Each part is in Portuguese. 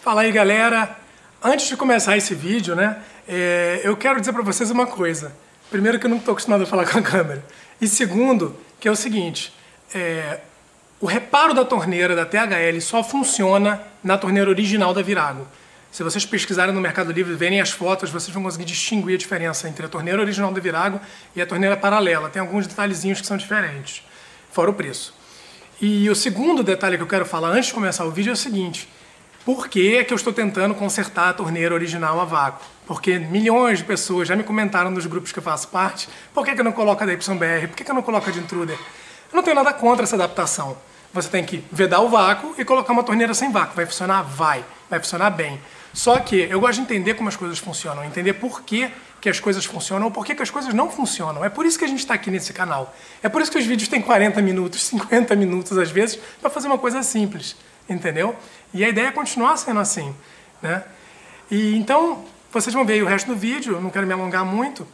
Fala aí, galera. Antes de começar esse vídeo, eu quero dizer para vocês uma coisa. Primeiro, que eu não estou acostumado a falar com a câmera. E segundo, que é o seguinte, o reparo da torneira da THL só funciona na torneira original da Virago. Se vocês pesquisarem no Mercado Livre e verem as fotos, vocês vão conseguir distinguir a diferença entre a torneira original da Virago e a torneira paralela. Tem alguns detalhezinhos que são diferentes, fora o preço. E o segundo detalhe que eu quero falar antes de começar o vídeo é o seguinte: por que é que eu estou tentando consertar a torneira original a vácuo? Porque milhões de pessoas já me comentaram nos grupos que eu faço parte: por que eu não coloco a DYBR? Por que eu não coloco a de intruder? Eu não tenho nada contra essa adaptação. Você tem que vedar o vácuo e colocar uma torneira sem vácuo. Vai funcionar? Vai funcionar bem. Só que eu gosto de entender como as coisas funcionam, entender por que as coisas funcionam ou por que as coisas não funcionam. É por isso que a gente está aqui nesse canal. É por isso que os vídeos têm 40 minutos, 50 minutos às vezes, para fazer uma coisa simples, entendeu? E a ideia é continuar sendo assim, né? E então, vocês vão ver aí o resto do vídeo, eu não quero me alongar muito.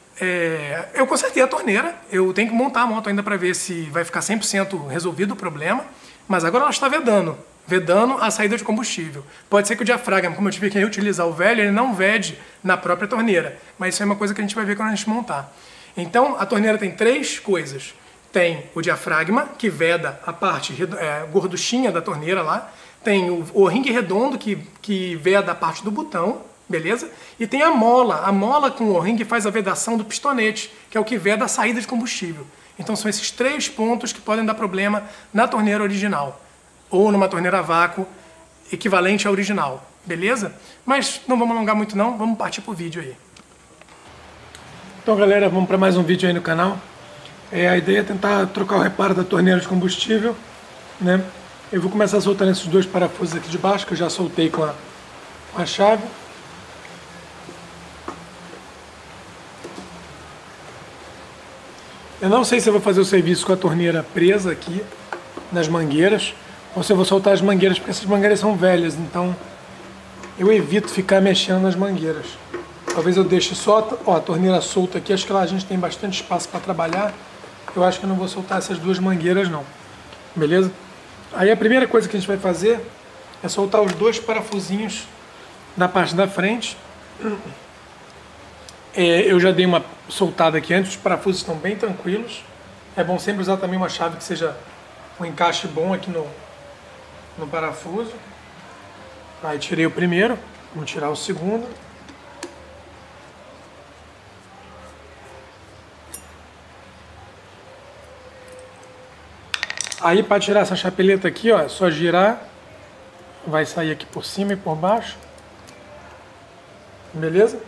Eu consertei a torneira, eu tenho que montar a moto ainda para ver se vai ficar 100% resolvido o problema, mas agora ela está vedando a saída de combustível. Pode ser que o diafragma, como eu tive que reutilizar o velho, ele não vede na própria torneira, mas isso é uma coisa que a gente vai ver quando a gente montar. Então, a torneira tem três coisas. Tem o diafragma, que veda a parte gorduchinha da torneira lá. Tem o ringue redondo, que veda a parte do botão, beleza? E tem a mola com o ringue faz a vedação do pistonete, que é o que veda a saída de combustível. Então são esses três pontos que podem dar problema na torneira original, ou numa torneira a vácuo equivalente à original, beleza? Mas não vamos alongar muito não, vamos partir pro vídeo aí. Então, galera, vamos para mais um vídeo aí no canal. A ideia é tentar trocar o reparo da torneira de combustível, né? Eu vou começar soltando esses dois parafusos aqui de baixo, que eu já soltei com a chave. Eu não sei se eu vou fazer o serviço com a torneira presa aqui nas mangueiras, ou se eu vou soltar as mangueiras, porque essas mangueiras são velhas, então eu evito ficar mexendo nas mangueiras. Talvez eu deixe só a torneira solta aqui, acho que lá a gente tem bastante espaço para trabalhar. Eu acho que eu não vou soltar essas duas mangueiras não, beleza? Aí a primeira coisa que a gente vai fazer é soltar os dois parafusinhos na parte da frente. Eu já dei uma soltada aqui antes, os parafusos estão bem tranquilos. É bom sempre usar também uma chave que seja um encaixe bom aqui no parafuso. Aí tirei o primeiro, vamos tirar o segundo. Aí para tirar essa chapeleta aqui, ó, é só girar, vai sair aqui por cima e por baixo, beleza?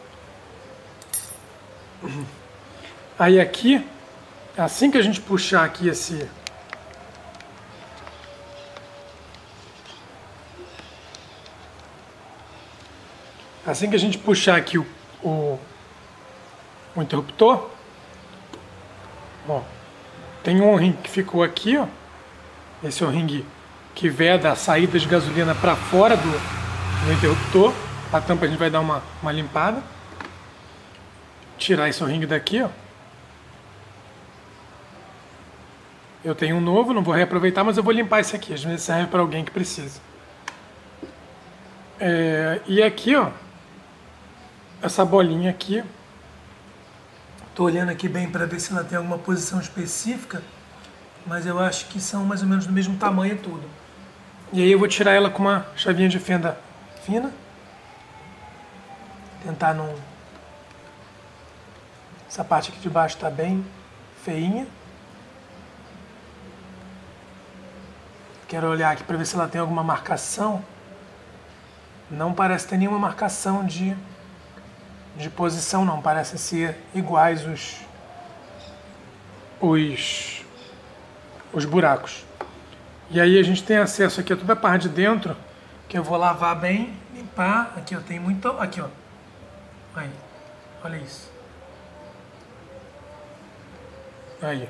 Aí aqui, assim que a gente puxar aqui assim que a gente puxar aqui o interruptor, ó, tem um ring que ficou aqui, ó. Esse é o ring que veda a saída de gasolina para fora do interruptor. A tampa a gente vai dar uma limpada. Tirar esse ring daqui, ó. Eu tenho um novo, não vou reaproveitar, mas eu vou limpar esse aqui. Às vezes serve para alguém que precisa. E aqui, ó, essa bolinha aqui. Estou olhando aqui bem para ver se ela tem alguma posição específica, mas eu acho que são mais ou menos do mesmo tamanho tudo. E aí eu vou tirar ela com uma chavinha de fenda fina. Tentar não... Essa parte aqui de baixo está bem feinha. Quero olhar aqui para ver se ela tem alguma marcação. Não parece ter nenhuma marcação de posição não, parecem ser iguais os buracos. E aí a gente tem acesso aqui a toda a parte de dentro, que eu vou lavar bem, limpar. Aqui eu tenho muito, aqui ó, aí, olha isso. Aí.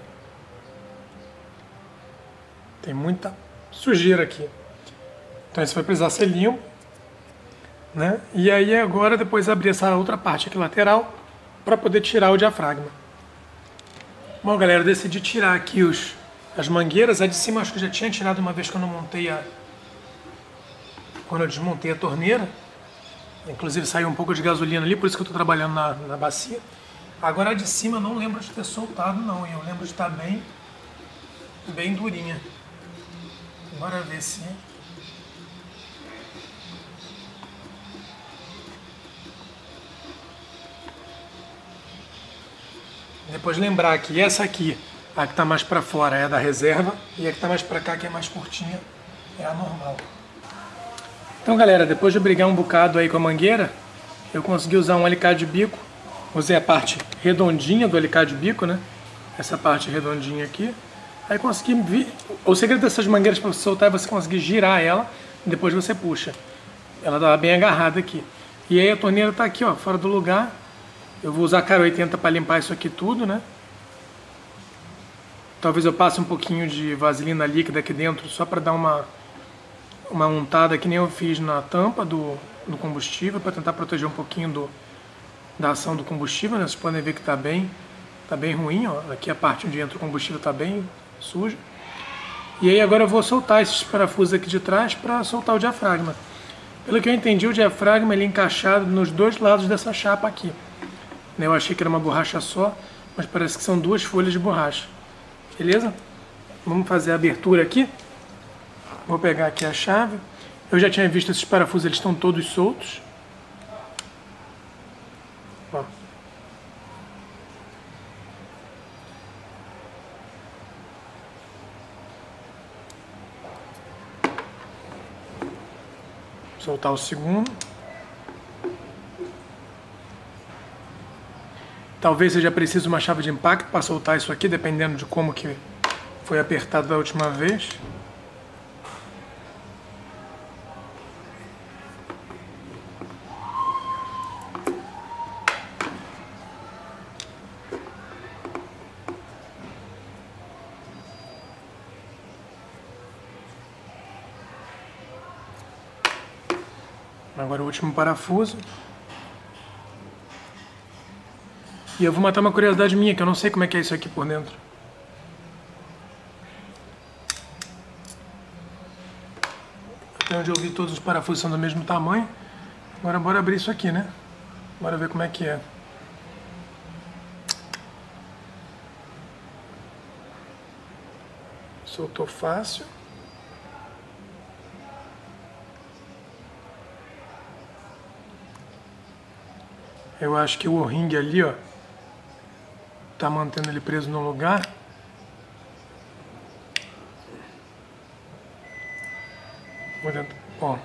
Tem muita sujeira aqui. Então isso vai precisar ser limpo, né? E aí agora depois abrir essa outra parte aqui lateral para poder tirar o diafragma. Bom, galera, eu decidi tirar aqui as mangueiras. A de cima acho que eu já tinha tirado uma vez que eu não montei quando eu desmontei a torneira. Inclusive saiu um pouco de gasolina ali, por isso que eu estou trabalhando na bacia. Agora a de cima eu não lembro de ter soltado não, eu lembro de estar bem durinha. Bora ver se... Depois lembrar que essa aqui, a que está mais para fora é a da reserva, e a que está mais para cá, que é mais curtinha, é a normal. Então galera, depois de brigar um bocado aí com a mangueira, eu consegui usar um alicate de bico. Usei a parte redondinha do alicate de bico, né? Essa parte redondinha aqui. Aí consegui... O segredo dessas mangueiras para você soltar é você conseguir girar ela, e depois você puxa. Ela dá bem agarrada aqui. E aí a torneira está aqui, ó, fora do lugar. Eu vou usar a cara 80 para limpar isso aqui tudo, né? Talvez eu passe um pouquinho de vaselina líquida aqui dentro, só para dar uma untada que nem eu fiz na tampa do combustível, para tentar proteger um pouquinho da ação do combustível, né? Vocês podem ver que tá bem ruim, ó. Aqui a parte onde entra o combustível tá bem suja. E aí agora eu vou soltar esses parafusos aqui de trás para soltar o diafragma. Pelo que eu entendi, o diafragma ele é encaixado nos dois lados dessa chapa aqui. Eu achei que era uma borracha só, mas parece que são duas folhas de borracha. Beleza? Vamos fazer a abertura aqui. Vou pegar aqui a chave. Eu já tinha visto esses parafusos, eles estão todos soltos. Ó. Soltar o segundo. Talvez seja preciso uma chave de impacto para soltar isso aqui, dependendo de como que foi apertado da última vez. Agora o último parafuso. E eu vou matar uma curiosidade minha, que eu não sei como é que é isso aqui por dentro. Até onde eu vi, todos os parafusos são do mesmo tamanho. Agora bora abrir isso aqui, né? Bora ver como é que é. Soltou fácil. Eu acho que o O-ring ali, ó, tá mantendo ele preso no lugar. Vou tentar, ó.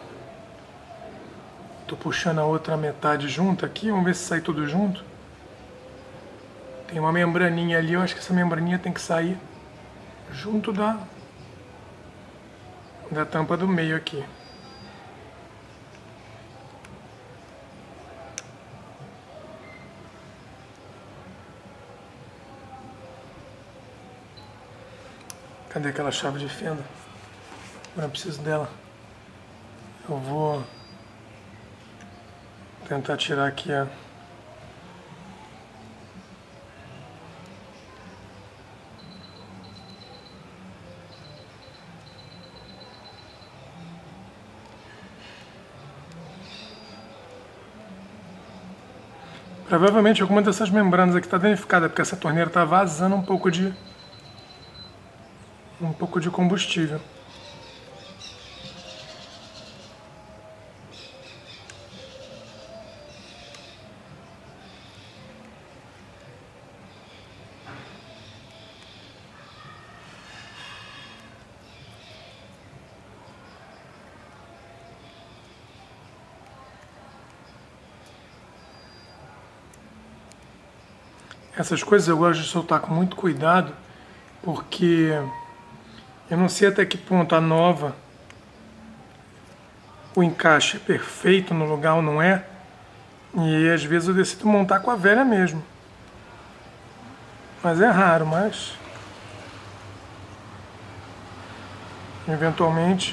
Tô puxando a outra metade junto aqui, vamos ver se sai tudo junto. Tem uma membraninha ali, eu acho que essa membraninha tem que sair junto da tampa do meio aqui. Cadê aquela chave de fenda? Eu não preciso dela. Eu vou tentar tirar aqui a... Provavelmente alguma dessas membranas aqui está danificada, porque essa torneira está vazando um pouco de combustível. Essas coisas eu gosto de soltar com muito cuidado, porque eu não sei até que ponto a nova, o encaixe é perfeito no lugar ou não é, e às vezes eu decido montar com a velha mesmo. Mas é raro, mas eventualmente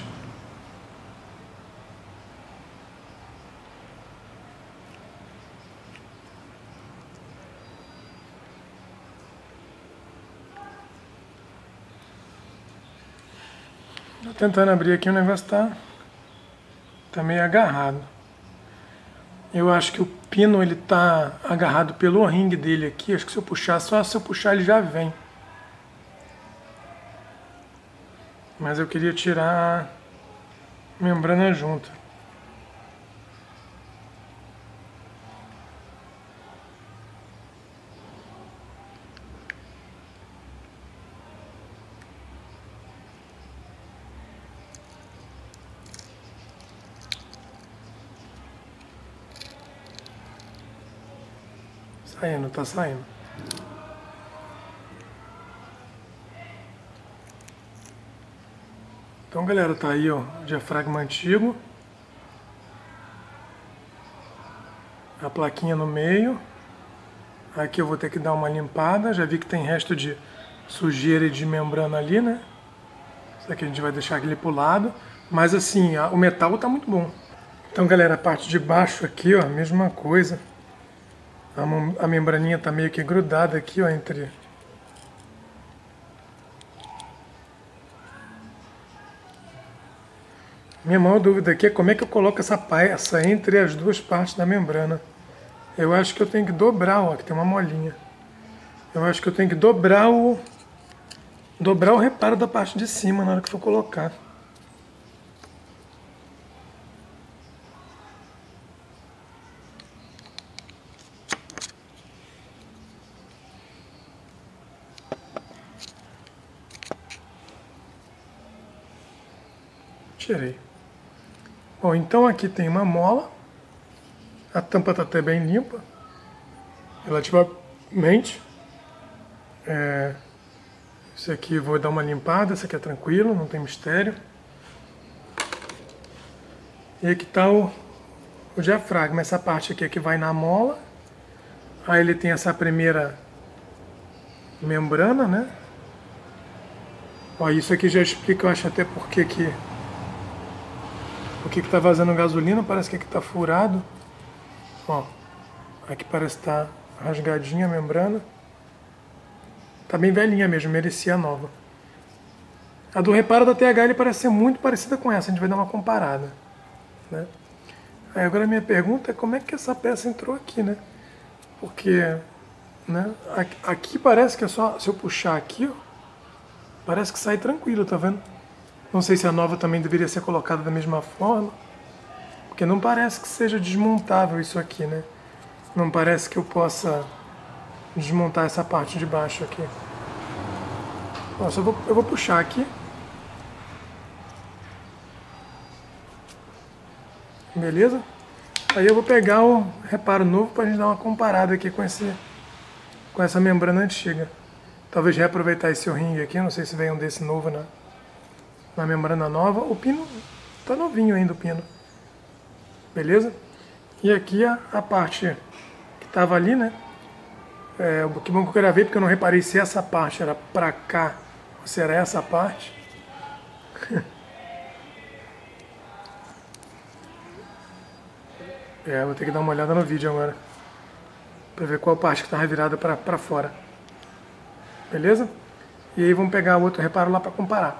tô tentando abrir aqui, o negócio tá tá meio agarrado. Eu acho que o pino ele tá agarrado pelo ringue dele aqui. Acho que se eu puxar, só se eu puxar ele já vem. Mas eu queria tirar a membrana junto. Saindo, tá saindo. Então, galera, tá aí, ó, o diafragma antigo. A plaquinha no meio. Aqui eu vou ter que dar uma limpada. Já vi que tem resto de sujeira e de membrana ali, né? Isso aqui a gente vai deixar ele pro lado. Mas assim, o metal tá muito bom. Então, galera, a parte de baixo aqui, ó, mesma coisa. A membraninha tá meio que grudada aqui, ó, entre... Minha maior dúvida aqui é como é que eu coloco essa peça entre as duas partes da membrana. Eu acho que eu tenho que dobrar, ó, aqui tem uma molinha. Eu acho que eu tenho que dobrar o reparo da parte de cima na hora que for colocar. Tirei. Bom, então aqui tem uma mola. A tampa está até bem limpa, relativamente. Esse aqui vou dar uma limpada, esse aqui é tranquilo, não tem mistério. E aqui está o diafragma, essa parte aqui é que vai na mola. Aí ele tem essa primeira membrana, né? Ó, isso aqui já explica, eu acho, até por que tá vazando gasolina, parece que aqui tá furado. Ó, aqui parece que tá rasgadinha a membrana. Tá bem velhinha mesmo, merecia a nova. A do reparo da TH ele parece ser muito parecida com essa, a gente vai dar uma comparada, né? Aí agora a minha pergunta é como é que essa peça entrou aqui, né? Porque, né, aqui parece que é só, se eu puxar aqui, ó, parece que sai tranquilo, tá vendo? Não sei se a nova também deveria ser colocada da mesma forma, porque não parece que seja desmontável isso aqui, né? Não parece que eu possa desmontar essa parte de baixo aqui. Nossa, eu vou puxar aqui. Beleza? Aí eu vou pegar o reparo novo para a gente dar uma comparada aqui com essa membrana antiga. Talvez reaproveitar esse ringue aqui, não sei se vem um desse novo na membrana nova. O pino tá novinho ainda, o pino. Beleza? E aqui a parte que tava ali, né? Que bom que eu gravei, porque eu não reparei se essa parte era pra cá ou se era essa parte. Vou ter que dar uma olhada no vídeo agora pra ver qual parte que tá virada pra fora. Beleza? E aí vamos pegar o outro reparo lá pra comparar.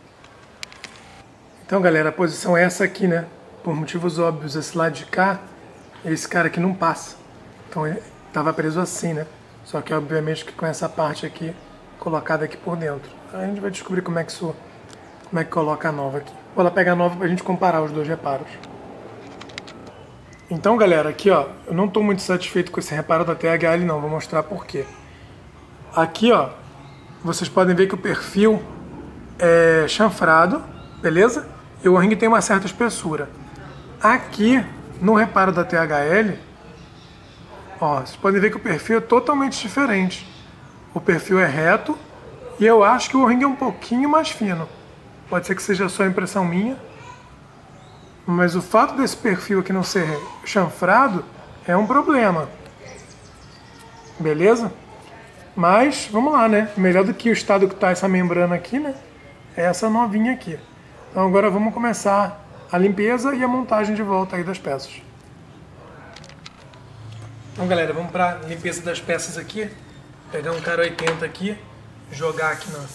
Então, galera, a posição é essa aqui, né? Por motivos óbvios, esse lado de cá, esse cara aqui não passa. Então ele tava preso assim, né? Só que obviamente que com essa parte aqui colocada aqui por dentro. Aí a gente vai descobrir como é que coloca a nova aqui. Vou lá pegar a nova pra gente comparar os dois reparos. Então, galera, aqui ó, eu não estou muito satisfeito com esse reparo da THL não, vou mostrar por quê. Aqui ó, vocês podem ver que o perfil é chanfrado, beleza? E o ringue tem uma certa espessura. Aqui, no reparo da THL, ó, vocês podem ver que o perfil é totalmente diferente. O perfil é reto e eu acho que o ringue é um pouquinho mais fino. Pode ser que seja só impressão minha, mas o fato desse perfil aqui não ser chanfrado é um problema. Beleza? Mas, vamos lá, né? Melhor do que o estado que está essa membrana aqui, né? É essa novinha aqui. Então agora vamos começar a limpeza e a montagem de volta aí das peças. Então, galera, vamos para a limpeza das peças aqui. Pegar um cara 80 aqui, jogar aqui na...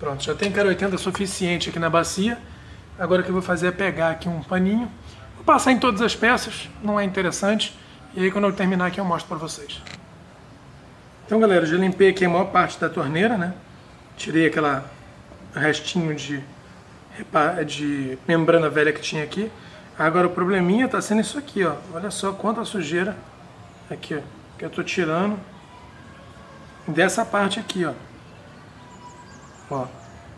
Pronto, já tem 0,80 suficiente aqui na bacia. Agora o que eu vou fazer é pegar aqui um paninho, vou passar em todas as peças, não é interessante. E aí quando eu terminar aqui eu mostro para vocês. Então galera, eu já limpei aqui a maior parte da torneira, né? Tirei aquela restinho de membrana velha que tinha aqui. Agora o probleminha tá sendo isso aqui, ó. Olha só quanta sujeira aqui, ó, que eu tô tirando dessa parte aqui, ó. Ó.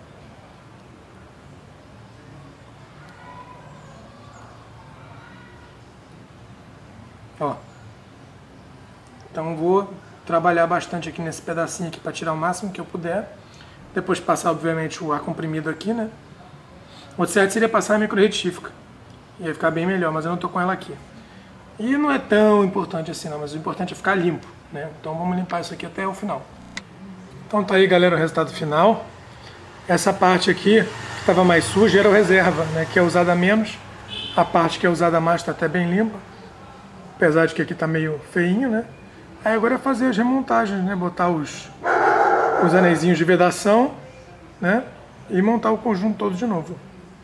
Ó. Então vou trabalhar bastante aqui nesse pedacinho aqui para tirar o máximo que eu puder. Depois passar, obviamente, o ar comprimido aqui, né? O certo seria passar a micro-retífica. Ia ficar bem melhor, mas eu não tô com ela aqui. E não é tão importante assim não, mas o importante é ficar limpo, né? Então vamos limpar isso aqui até o final. Então tá aí, galera, o resultado final. Essa parte aqui, que estava mais suja, era o reserva, né? Que é usada menos. A parte que é usada mais está até bem limpa. Apesar de que aqui tá meio feinho, né? Aí agora é fazer as remontagens, né? Botar os anéisinhos de vedação, né? E montar o conjunto todo de novo.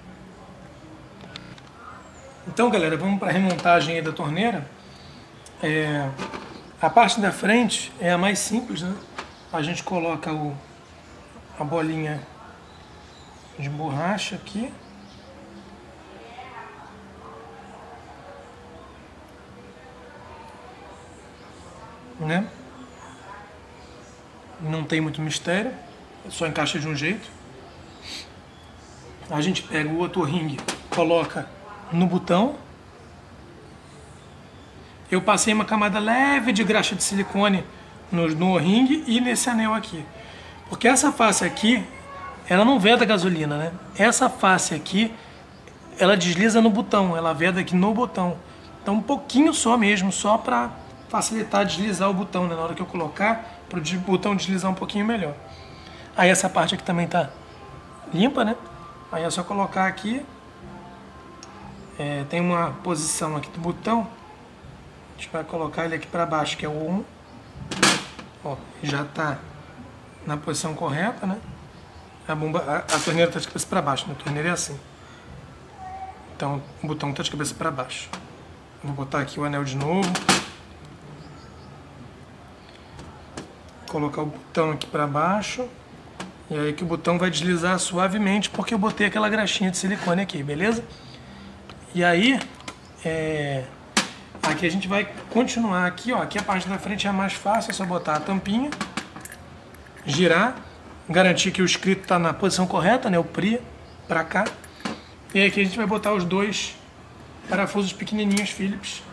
Então, galera, vamos para a remontagem aí da torneira. A parte da frente é a mais simples, né? A gente coloca a bolinha de borracha aqui. Né? Não tem muito mistério, só encaixa de um jeito. A gente pega o outro ringue, coloca no botão. Eu passei uma camada leve de graxa de silicone no ringue e nesse anel aqui. Porque essa face aqui, ela não veda gasolina, né? Essa face aqui, ela desliza no botão, ela veda aqui no botão. Então um pouquinho só mesmo, só para facilitar deslizar o botão, né? Na hora que eu colocar, para o botão deslizar um pouquinho melhor. Aí essa parte aqui também tá limpa, né? Aí é só colocar aqui. Tem uma posição aqui do botão. A gente vai colocar ele aqui para baixo, que é o 1. Ó, já tá na posição correta, né? A torneira tá de cabeça para baixo, né? A torneira é assim. Então o botão tá de cabeça para baixo. Vou botar aqui o anel de novo. Colocar o botão aqui para baixo. E aí que o botão vai deslizar suavemente, porque eu botei aquela graxinha de silicone aqui, beleza? E aí, aqui a gente vai continuar aqui, ó. Aqui a parte da frente é a mais fácil, é só botar a tampinha, girar, garantir que o escrito está na posição correta, né? O PRI para cá. E aí aqui a gente vai botar os dois parafusos pequenininhos Phillips.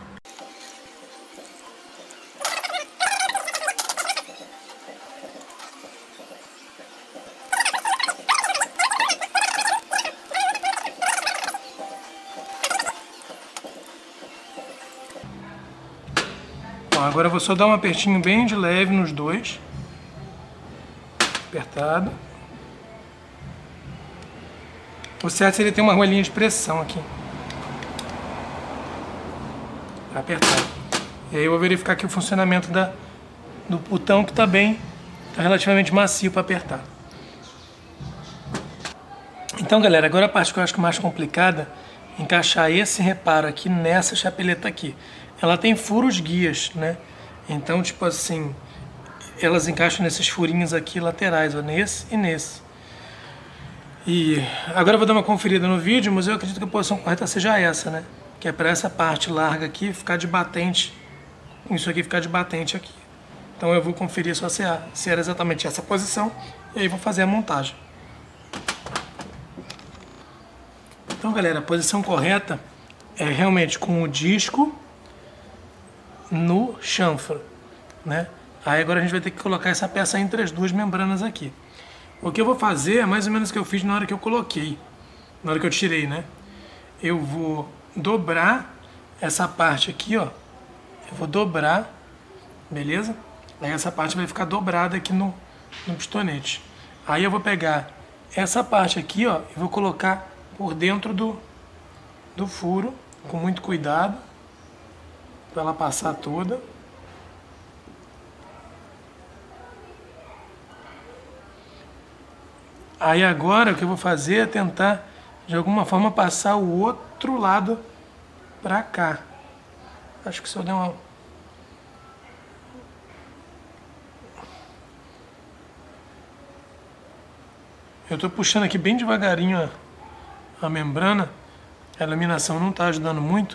Agora eu vou só dar um apertinho bem de leve nos dois. Apertado. O certo seria ter uma rolinha de pressão aqui. Apertado. E aí eu vou verificar aqui o funcionamento do botão, que tá relativamente macio para apertar. Então, galera, agora a parte que eu acho mais complicada é encaixar esse reparo aqui nessa chapeleta aqui. Ela tem furos guias, né? Então, tipo assim, elas encaixam nesses furinhos aqui laterais, ó, nesse e nesse. E agora eu vou dar uma conferida no vídeo, mas eu acredito que a posição correta seja essa, né? Que é para essa parte larga aqui ficar de batente, isso aqui ficar de batente aqui. Então eu vou conferir só se era exatamente essa posição, e aí vou fazer a montagem. Então, galera, a posição correta é realmente com o disco no chanfro, né? Aí agora a gente vai ter que colocar essa peça entre as duas membranas aqui. O que eu vou fazer é mais ou menos o que eu fiz na hora que eu coloquei, na hora que eu tirei, né? Eu vou dobrar essa parte aqui, ó. Eu vou dobrar, beleza? Aí essa parte vai ficar dobrada aqui no pistonete. Aí eu vou pegar essa parte aqui, ó, e vou colocar por dentro do furo, com muito cuidado, para ela passar toda. Aí agora o que eu vou fazer é tentar, de alguma forma, passar o outro lado pra cá. Acho que se eu der uma... Eu tô puxando aqui bem devagarinho a membrana. A iluminação não tá ajudando muito.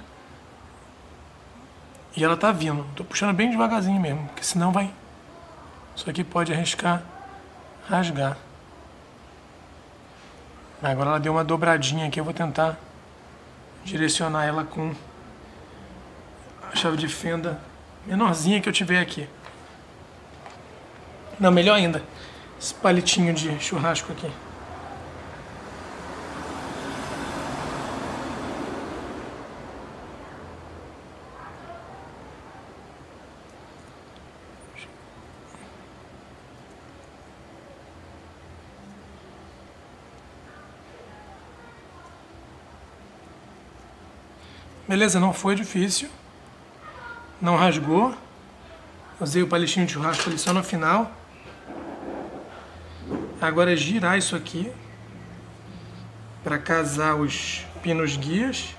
E ela tá vindo. Tô puxando bem devagarzinho mesmo, porque senão vai... Isso aqui pode arriscar rasgar. Agora ela deu uma dobradinha aqui, eu vou tentar direcionar ela com a chave de fenda menorzinha que eu tiver aqui. Não, melhor ainda, esse palitinho de churrasco aqui. Beleza, não foi difícil, não rasgou, usei o palitinho de churrasco ali só no final. Agora é girar isso aqui para casar os pinos guias.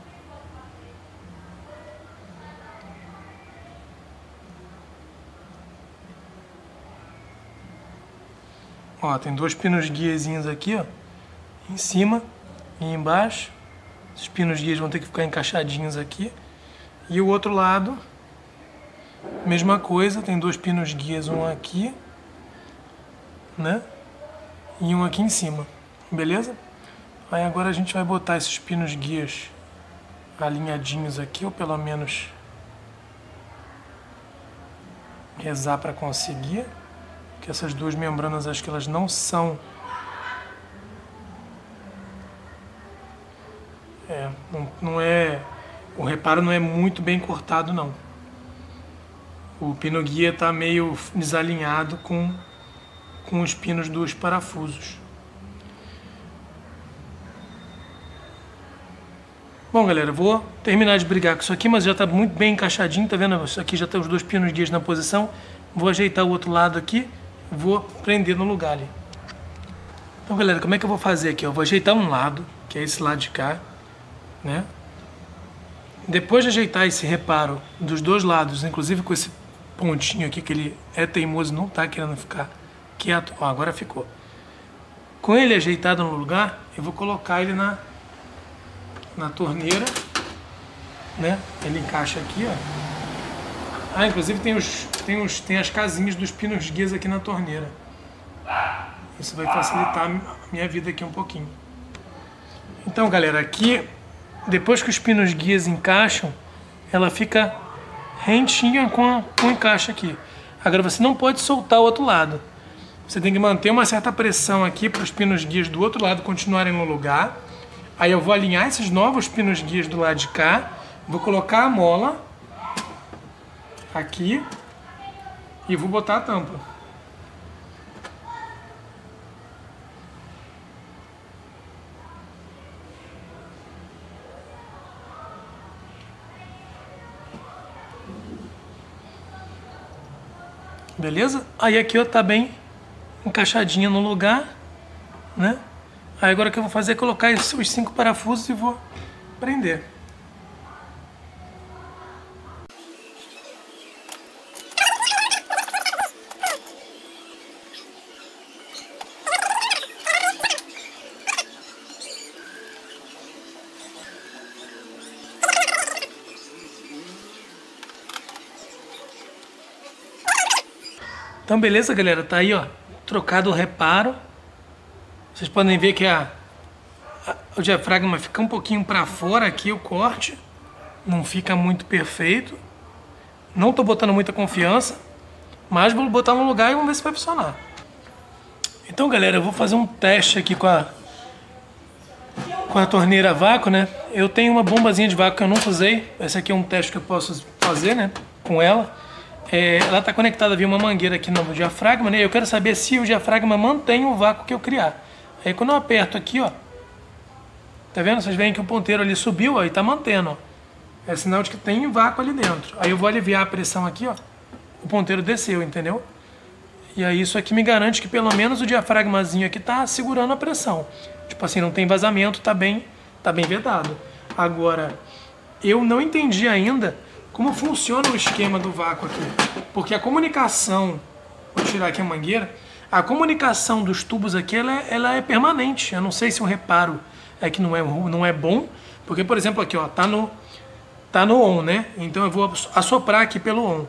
Ó, tem dois pinos guiazinhos aqui, ó, em cima e embaixo. Os pinos guias vão ter que ficar encaixadinhos aqui. E o outro lado, mesma coisa, tem dois pinos guias, um aqui, né? E um aqui em cima, beleza? Aí agora a gente vai botar esses pinos guias alinhadinhos aqui, ou pelo menos rezar para conseguir. Que essas duas membranas, acho que elas não são... não é... O reparo não é muito bem cortado, não. O pino guia está meio desalinhado com os pinos dos parafusos. Bom, galera, vou terminar de brigar com isso aqui, mas já está muito bem encaixadinho, tá vendo? Isso aqui já tem os dois pinos guias na posição. Vou ajeitar o outro lado aqui, vou prender no lugar ali. Então, galera, como é que eu vou fazer aqui? Eu vou ajeitar um lado, que é esse lado de cá, né? Depois de ajeitar esse reparo dos dois lados, inclusive com esse pontinho aqui que ele é teimoso, não está querendo ficar quieto. Ó, agora ficou. Com ele ajeitado no lugar, eu vou colocar ele na torneira, né? Ele encaixa aqui, ó. Ah, inclusive tem as casinhas dos pinos guias aqui na torneira. Isso vai facilitar a minha vida aqui um pouquinho. Então, galera, aqui, depois que os pinos guias encaixam, ela fica rentinha com o encaixe aqui. Agora você não pode soltar o outro lado. Você tem que manter uma certa pressão aqui para os pinos guias do outro lado continuarem no lugar. Aí eu vou alinhar esses novos pinos guias do lado de cá, vou colocar a mola aqui e vou botar a tampa. Beleza? Aí aqui ó, tá bem encaixadinha no lugar, né? Aí agora o que eu vou fazer é colocar os 5 parafusos e vou prender. Então beleza, galera, tá aí ó, trocado o reparo. Vocês podem ver que o diafragma fica um pouquinho para fora aqui, o corte. Não fica muito perfeito. Não tô botando muita confiança, mas vou botar no lugar e vamos ver se vai funcionar. Então galera, eu vou fazer um teste aqui com a torneira a vácuo, né? Eu tenho uma bombazinha de vácuo que eu nunca usei. Esse aqui é um teste que eu posso fazer, né, com ela. Ela está conectada via uma mangueira aqui no diafragma, né? Eu quero saber se o diafragma mantém o vácuo que eu criar. Aí quando eu aperto aqui, ó, tá vendo? Vocês veem que o ponteiro ali subiu, ó, e tá mantendo, ó. É sinal de que tem vácuo ali dentro. Aí eu vou aliviar a pressão aqui, ó, o ponteiro desceu, entendeu? E aí isso aqui me garante que pelo menos o diafragmazinho aqui tá segurando a pressão. Tipo assim, não tem vazamento, tá bem vedado. Agora, eu não entendi ainda como funciona o esquema do vácuo aqui. Porque a comunicação, vou tirar aqui a mangueira, a comunicação dos tubos aqui, ela é permanente. Eu não sei se o reparo é que não é bom. Porque, por exemplo, aqui, ó, tá no on, né? Então eu vou assoprar aqui pelo on.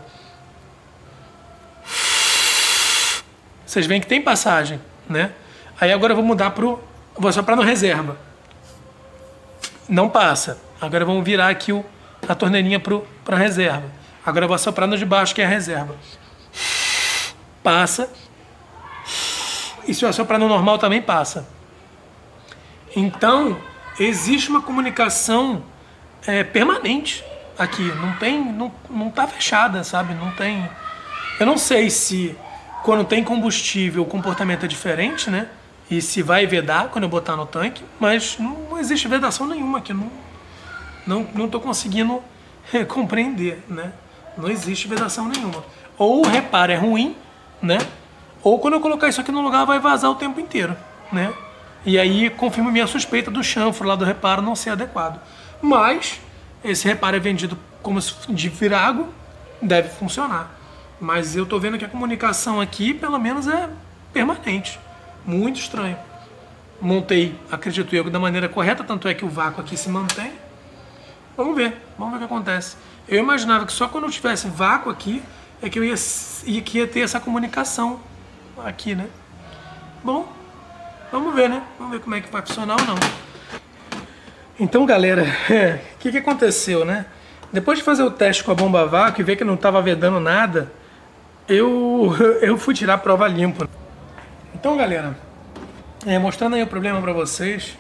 Vocês veem que tem passagem, né? Aí agora eu vou mudar vou assoprar no reserva. Não passa. Agora vamos virar aqui a torneirinha para reserva. Agora eu vou assoprar no de baixo, que é a reserva. Passa. E se eu assoprar no normal também passa. Então, existe uma comunicação permanente aqui. Não tá fechada, sabe? Não tem... Eu não sei se quando tem combustível o comportamento é diferente, né? E se vai vedar quando eu botar no tanque, mas não existe vedação nenhuma aqui. Não tô conseguindo compreender, né? Não existe vedação nenhuma. Ou o reparo é ruim, né? Ou quando eu colocar isso aqui no lugar vai vazar o tempo inteiro, né? E aí confirma minha suspeita do chanfro lá do reparo não ser adequado. Mas esse reparo é vendido como de virago, deve funcionar. Mas eu tô vendo que a comunicação aqui pelo menos é permanente. Muito estranho. Montei, acredito eu, da maneira correta, tanto é que o vácuo aqui se mantém. Vamos ver o que acontece. Eu imaginava que só quando eu tivesse vácuo aqui é que eu ia ter essa comunicação aqui, né? Bom, vamos ver, né? Vamos ver como é que vai funcionar ou não. Então, galera, o que aconteceu, né? Depois de fazer o teste com a bomba vácuo e ver que não estava vedando nada, eu fui tirar a prova limpa. Então, galera, mostrando aí o problema para vocês,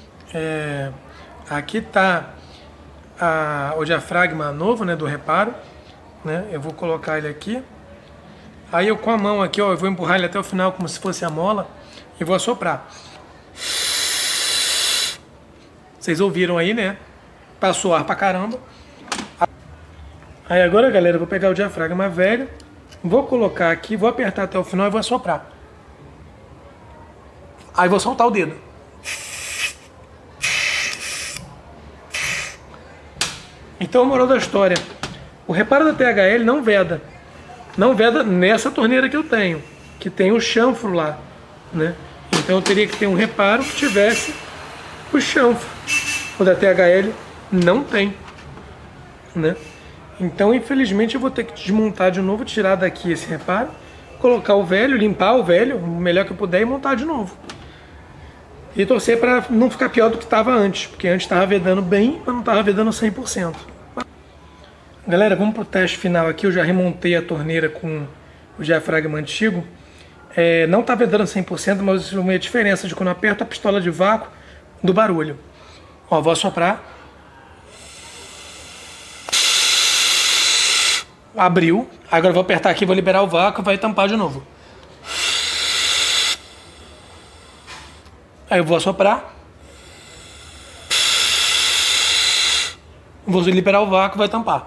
aqui tá o diafragma novo, né, do reparo, né? Eu vou colocar ele aqui. Aí eu com a mão aqui, ó, eu vou empurrar ele até o final como se fosse a mola e vou assoprar. Vocês ouviram aí, né? Passou ar pra caramba. Aí agora, galera, eu vou pegar o diafragma velho, vou colocar aqui, vou apertar até o final e vou assoprar. Aí vou soltar o dedo. Então, moral da história, o reparo da THL não veda. Não veda nessa torneira que eu tenho, que tem o chanfro lá, né? Então eu teria que ter um reparo que tivesse o chanfro. O da THL não tem, né? Então, infelizmente, eu vou ter que desmontar de novo, tirar daqui esse reparo, colocar o velho, limpar o velho, o melhor que eu puder e montar de novo. E torcer para não ficar pior do que estava antes, porque antes estava vedando bem, mas não estava vedando 100%. Galera, vamos para o teste final aqui. Eu já remontei a torneira com o diafragma antigo. Não está vedando 100%, mas isso é a diferença de quando eu aperto a pistola de vácuo do barulho. Ó, vou assoprar. Abriu. Agora eu vou apertar aqui, vou liberar o vácuo e vai tampar de novo. Aí eu vou assoprar. Vou liberar o vácuo e vai tampar.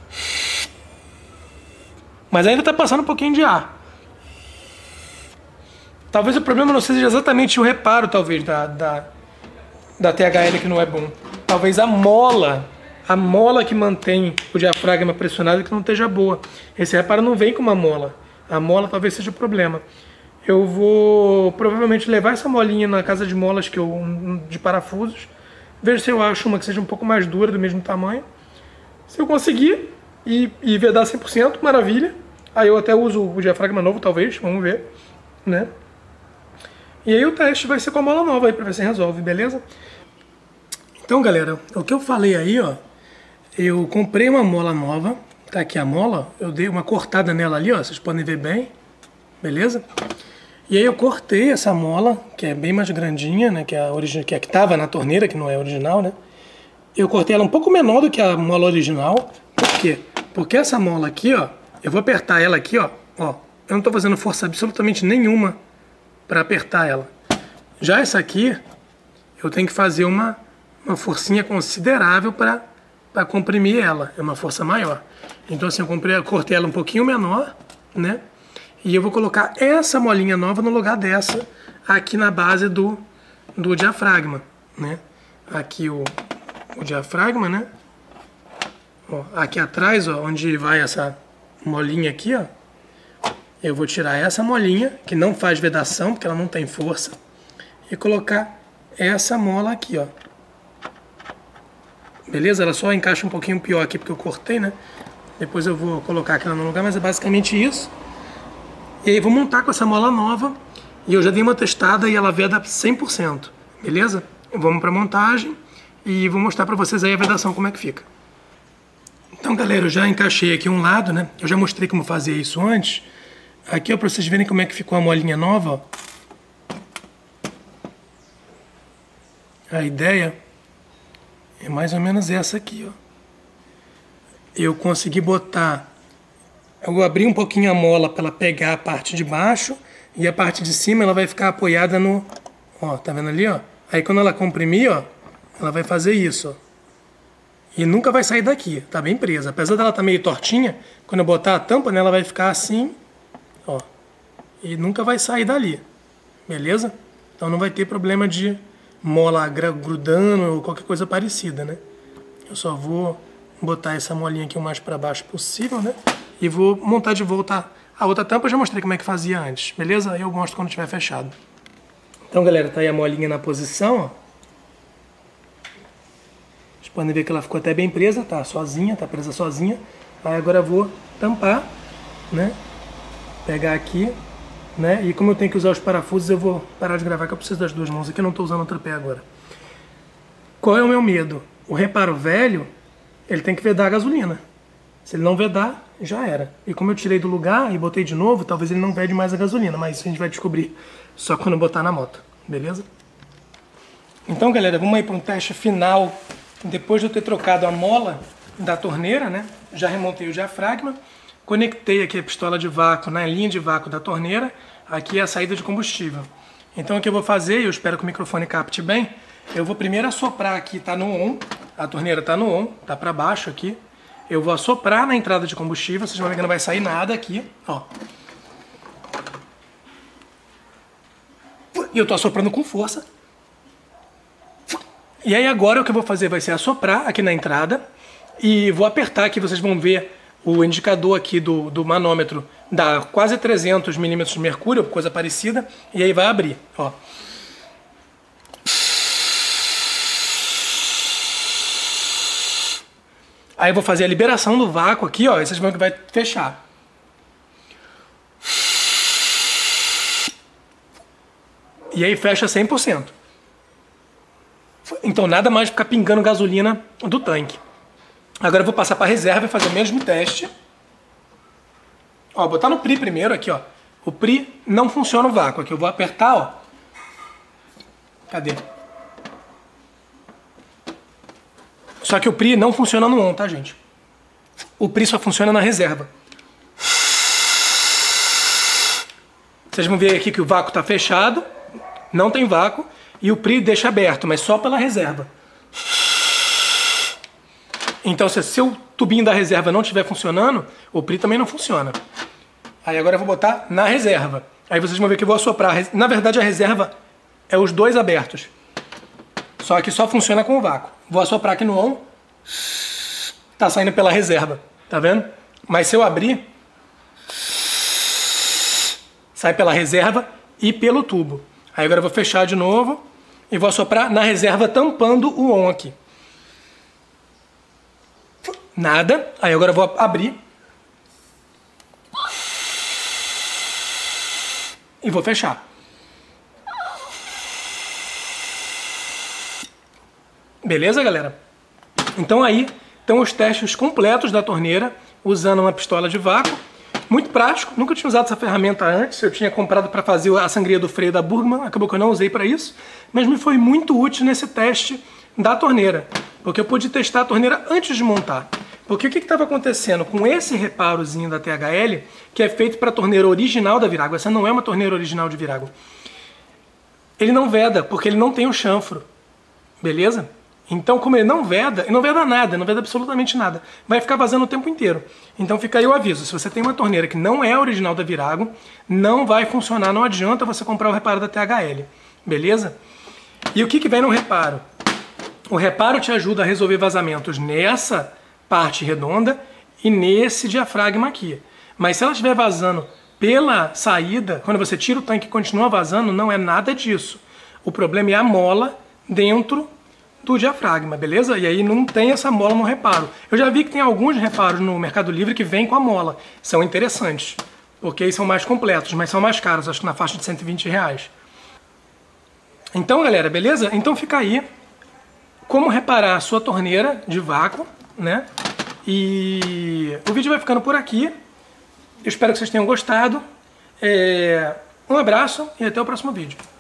Mas ainda está passando um pouquinho de ar. Talvez o problema não seja exatamente o reparo, talvez, da THL que não é bom. Talvez a mola que mantém o diafragma pressionado que não esteja boa. Esse reparo não vem com uma mola. A mola talvez seja o problema. Eu vou provavelmente levar essa molinha na casa de molas de parafusos. Vejo se eu acho uma que seja um pouco mais dura, do mesmo tamanho. Se eu conseguir e vedar 100%, maravilha. Aí eu até uso o diafragma novo, talvez, vamos ver, né? E aí o teste vai ser com a mola nova aí, pra ver se resolve, beleza? Então, galera, o que eu falei aí, ó, eu comprei uma mola nova, tá aqui a mola, eu dei uma cortada nela ali, ó, vocês podem ver bem, beleza? E aí eu cortei essa mola, que é bem mais grandinha, né, que a que tava na torneira, que não é original, né? Eu cortei ela um pouco menor do que a mola original. Por quê? Porque essa mola aqui, ó, eu vou apertar ela aqui, ó, eu não tô fazendo força absolutamente nenhuma para apertar ela. Já essa aqui, eu tenho que fazer uma forcinha considerável para comprimir ela, é uma força maior. Então assim, eu cortei ela um pouquinho menor, né? E eu vou colocar essa molinha nova no lugar dessa, aqui na base do diafragma, né? Aqui o diafragma, né? Ó, aqui atrás, ó, onde vai essa molinha aqui, ó. Eu vou tirar essa molinha, que não faz vedação, porque ela não tem força, e colocar essa mola aqui, ó. Beleza? Ela só encaixa um pouquinho pior aqui, porque eu cortei, né? Depois eu vou colocar aqui no lugar, mas é basicamente isso. E aí vou montar com essa mola nova, e eu já dei uma testada e ela veda 100%, beleza? Vamos para montagem e vou mostrar para vocês aí a vedação, como é que fica. Então, galera, eu já encaixei aqui um lado, né? Eu já mostrei como fazer isso antes. Aqui, ó, para vocês verem como é que ficou a molinha nova, ó. A ideia é mais ou menos essa aqui, ó. Eu consegui botar... Eu abri um pouquinho a mola para ela pegar a parte de baixo e a parte de cima ela vai ficar apoiada no... Ó, tá vendo ali, ó? Aí quando ela comprimir, ó, ela vai fazer isso, ó. E nunca vai sair daqui, tá bem presa. Apesar dela tá meio tortinha, quando eu botar a tampa nela vai ficar assim, ó. E nunca vai sair dali, beleza? Então não vai ter problema de mola grudando ou qualquer coisa parecida, né? Eu só vou botar essa molinha aqui o mais para baixo possível, né? E vou montar de volta a outra tampa. Eu já mostrei como é que fazia antes, beleza? Aí eu mostro quando estiver fechado. Então, galera, tá aí a molinha na posição, ó. Vocês podem ver que ela ficou até bem presa, tá sozinha, tá presa sozinha. Aí agora eu vou tampar, né? Pegar aqui, né? E como eu tenho que usar os parafusos, eu vou parar de gravar, que eu preciso das duas mãos aqui, eu não tô usando o tripé agora. Qual é o meu medo? O reparo velho, ele tem que vedar a gasolina. Se ele não vedar, já era. E como eu tirei do lugar e botei de novo, talvez ele não vede mais a gasolina, mas isso a gente vai descobrir só quando eu botar na moto, beleza? Então, galera, vamos aí para um teste final. Depois de eu ter trocado a mola da torneira, né? Já remontei o diafragma, conectei aqui a pistola de vácuo na linha de vácuo da torneira, aqui é a saída de combustível. Então o que eu vou fazer, eu espero que o microfone capte bem, eu vou primeiro assoprar aqui, tá no on, a torneira tá no on, tá para baixo aqui. Eu vou assoprar na entrada de combustível, vocês vão ver que não vai sair nada aqui, ó. E eu tô assoprando com força. E aí agora o que eu vou fazer vai ser assoprar aqui na entrada e vou apertar aqui, vocês vão ver o indicador aqui do manômetro dá quase 300 milímetros de mercúrio, coisa parecida, e aí vai abrir, ó. Aí eu vou fazer a liberação do vácuo aqui, ó, e vocês vão ver que vai fechar. E aí fecha 100%. Então nada mais ficar pingando gasolina do tanque. Agora eu vou passar para a reserva e fazer o mesmo teste. Ó, botar no PRI primeiro aqui, ó. O PRI não funciona o vácuo. Aqui eu vou apertar, ó. Cadê? Só que o PRI não funciona no on, tá, gente? O PRI só funciona na reserva. Vocês vão ver aqui que o vácuo tá fechado. Não tem vácuo. E o PRI deixa aberto, mas só pela reserva. Então, se o tubinho da reserva não estiver funcionando, o PRI também não funciona. Aí agora eu vou botar na reserva. Aí vocês vão ver que eu vou assoprar. Na verdade, a reserva é os dois abertos. Só que só funciona com o vácuo. Vou assoprar aqui no on. Tá saindo pela reserva. Tá vendo? Mas se eu abrir, sai pela reserva e pelo tubo. Aí agora eu vou fechar de novo e vou assoprar na reserva tampando o on aqui. Nada. Aí agora eu vou abrir. E vou fechar. Beleza, galera? Então aí estão os testes completos da torneira usando uma pistola de vácuo. Muito prático, nunca tinha usado essa ferramenta antes, eu tinha comprado para fazer a sangria do freio da Burgmann, acabou que eu não usei para isso, mas me foi muito útil nesse teste da torneira, porque eu pude testar a torneira antes de montar. Porque o que estava acontecendo com esse reparozinho da THL, que é feito para a torneira original da Virago, essa não é uma torneira original de Virago, ele não veda, porque ele não tem o chanfro, beleza? Então, como ele não veda nada, não veda absolutamente nada, vai ficar vazando o tempo inteiro. Então fica aí o aviso, se você tem uma torneira que não é original da Virago, não vai funcionar, não adianta você comprar o reparo da THL, beleza? E o que vem no reparo? O reparo te ajuda a resolver vazamentos nessa parte redonda e nesse diafragma aqui. Mas se ela estiver vazando pela saída, quando você tira o tanque e continua vazando, não é nada disso. O problema é a mola dentro do diafragma, beleza? E aí não tem essa mola no reparo. Eu já vi que tem alguns reparos no Mercado Livre que vêm com a mola. São interessantes, porque aí são mais completos, mas são mais caros, acho que na faixa de R$120. Então, galera, beleza? Então fica aí como reparar a sua torneira de vácuo, né? E o vídeo vai ficando por aqui. Eu espero que vocês tenham gostado. Um abraço e até o próximo vídeo.